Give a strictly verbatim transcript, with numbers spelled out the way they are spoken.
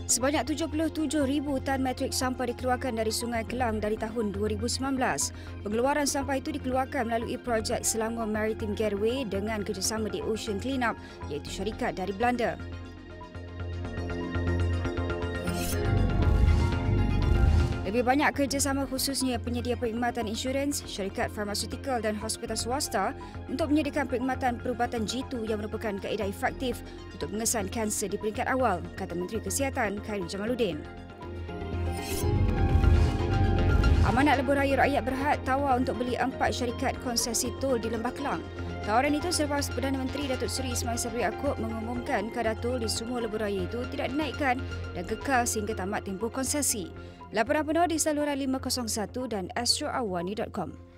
Sebanyak tujuh puluh tujuh ribu tan metrik sampah dikeluarkan dari Sungai Kelang dari tahun dua ribu sembilan belas. Pengeluaran sampah itu dikeluarkan melalui projek Selangor Maritime Gateway dengan kerjasama di Ocean Cleanup, iaitu syarikat dari Belanda. Lebih banyak kerjasama khususnya penyedia perkhidmatan insurans, syarikat farmasutikal dan hospital swasta untuk menyediakan perkhidmatan perubatan jitu yang merupakan kaedah efektif untuk mengesan kanser di peringkat awal, kata Menteri Kesihatan Khairy Jamaluddin. Amanat Lebuh Raya Rakyat Berhad tawar untuk beli empat syarikat konsesi tol di Lembah Kelang. Tawaran itu selepas Perdana Menteri Datuk Seri Ismail Sabri Yaakob mengumumkan kadar tol di semua lebuh raya itu tidak dinaikkan dan kekal sehingga tamat tempoh konsesi. Laporan penuh di saluran lima kosong satu dan astro awani dot com.